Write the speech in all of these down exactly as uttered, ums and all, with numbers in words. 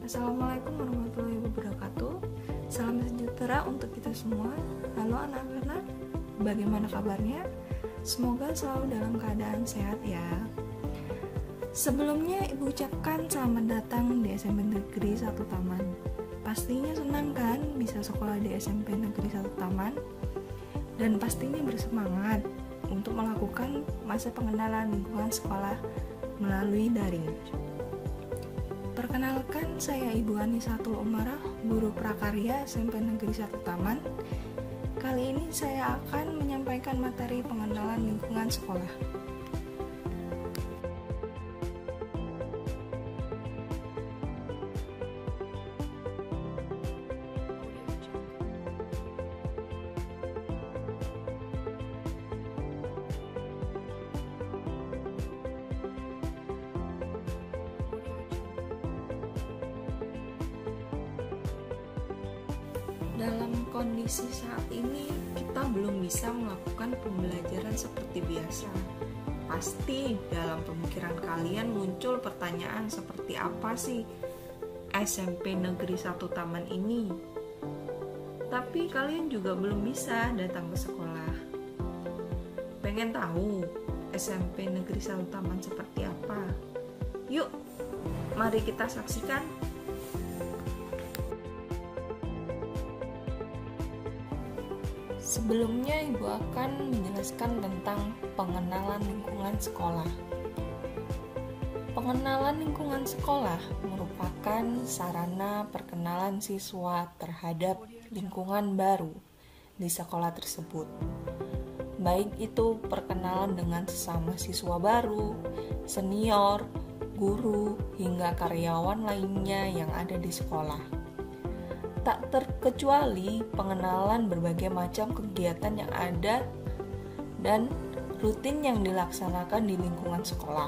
Assalamualaikum warahmatullahi wabarakatuh. Salam sejahtera untuk kita semua. Halo anak-anak, bagaimana kabarnya? Semoga selalu dalam keadaan sehat ya. Sebelumnya Ibu ucapkan selamat datang di S M P Negeri satu Taman. Pastinya senang kan bisa sekolah di S M P Negeri satu Taman? Dan pastinya bersemangat untuk melakukan masa pengenalan lingkungan sekolah melalui daring. Perkenalkan, saya Ibu Anisatul Umarah, guru prakarya S M P Negeri satu Taman. Kali ini saya akan menyampaikan materi pengenalan lingkungan sekolah. Dalam kondisi saat ini, kita belum bisa melakukan pembelajaran seperti biasa. Pasti dalam pemikiran kalian muncul pertanyaan seperti apa sih S M P Negeri satu Taman ini? Tapi kalian juga belum bisa datang ke sekolah. Pengen tahu S M P Negeri satu Taman seperti apa? Yuk, mari kita saksikan. Sebelumnya Ibu akan menjelaskan tentang pengenalan lingkungan sekolah. Pengenalan lingkungan sekolah merupakan sarana perkenalan siswa terhadap lingkungan baru di sekolah tersebut. Baik itu perkenalan dengan sesama siswa baru, senior, guru, hingga karyawan lainnya yang ada di sekolah. Tak terkecuali pengenalan berbagai macam kegiatan yang ada dan rutin yang dilaksanakan di lingkungan sekolah.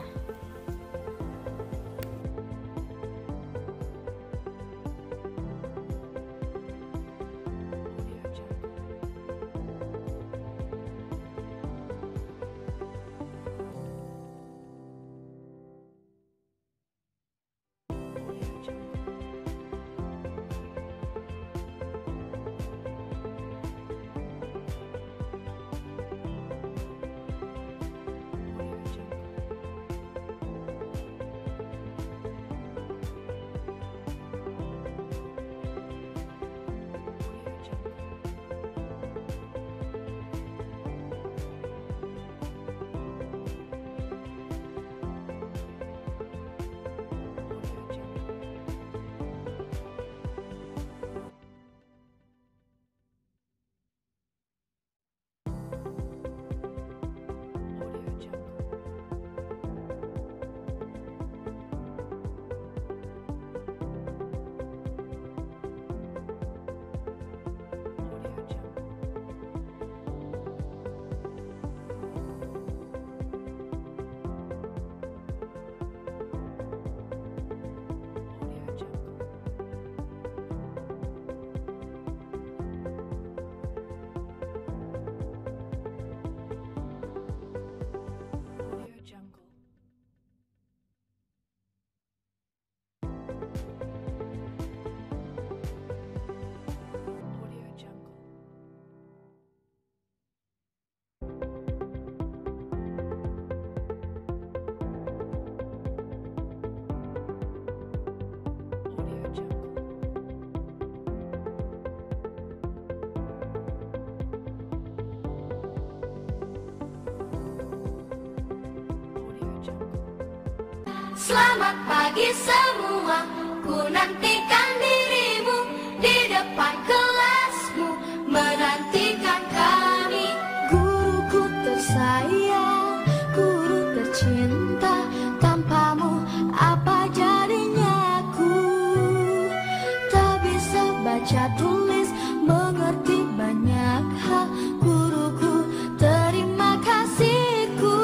Selamat pagi semua, ku nantikan dirimu di depan kelasmu, menantikan kami. Guruku tersayang, guru tercinta, tanpamu apa jadinya aku? Tak bisa baca tulis, mengerti banyak hal, guruku terima kasihku.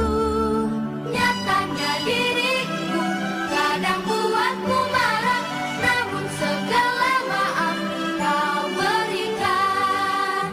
Nyatanya diriku kadang buatmu marah, namun segala maaf kau berikan.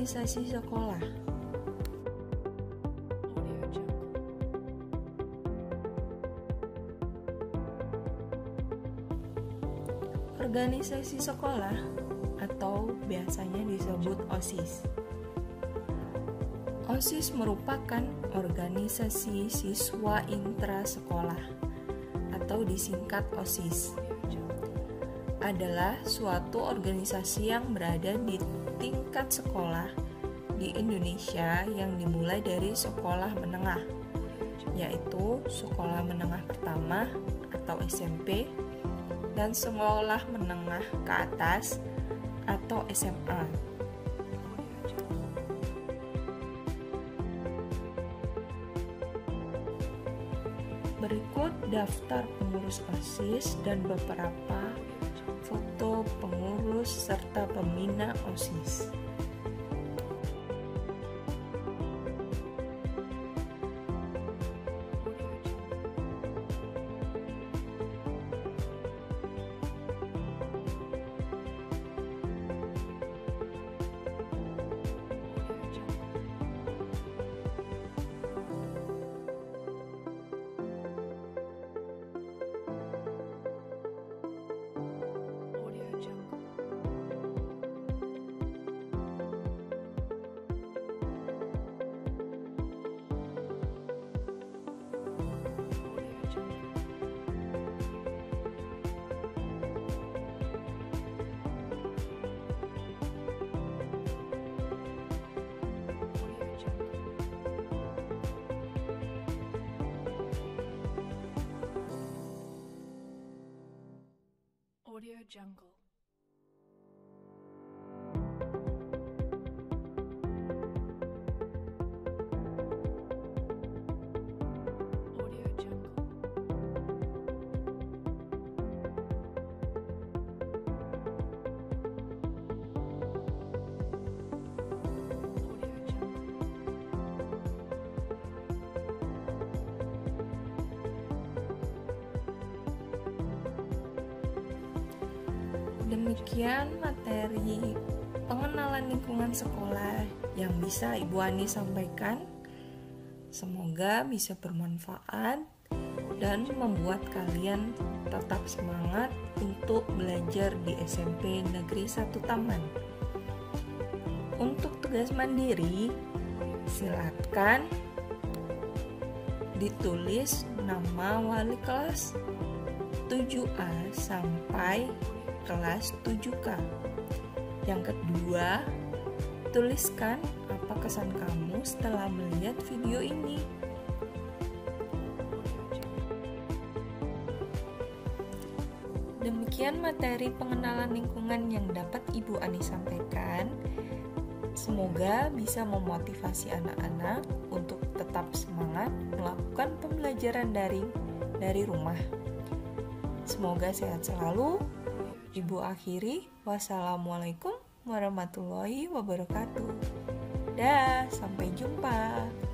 organisasi sekolah. Organisasi sekolah atau biasanya disebut OSIS. OSIS merupakan organisasi siswa intrasekolah atau disingkat OSIS. Adalah suatu organisasi yang berada di tingkat sekolah di Indonesia yang dimulai dari sekolah menengah, yaitu sekolah menengah pertama atau S M P dan sekolah menengah ke atas atau S M A. Berikut daftar pengurus OSIS dan beberapa foto pengurus serta pembina OSIS. Audio Jungle. Audio Jungle. Demikian materi pengenalan lingkungan sekolah yang bisa Ibu Ani sampaikan. Semoga bisa bermanfaat dan membuat kalian tetap semangat untuk belajar di S M P Negeri satu Taman. Untuk tugas mandiri, silakan ditulis nama wali kelas tujuh A sampai kelas tujuh K. Yang kedua, tuliskan apa kesan kamu setelah melihat video ini. Demikian materi pengenalan lingkungan yang dapat Ibu Ani sampaikan. Semoga bisa memotivasi anak-anak untuk tetap semangat melakukan pembelajaran daring dari rumah. Semoga sehat selalu. Ibu akhiri, wassalamualaikum warahmatullahi wabarakatuh. Dah, sampai jumpa.